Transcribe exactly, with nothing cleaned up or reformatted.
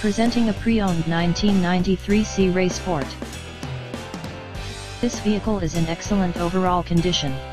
Presenting a pre-owned nineteen ninety-three Sea Ray Sport. This vehicle is in excellent overall condition.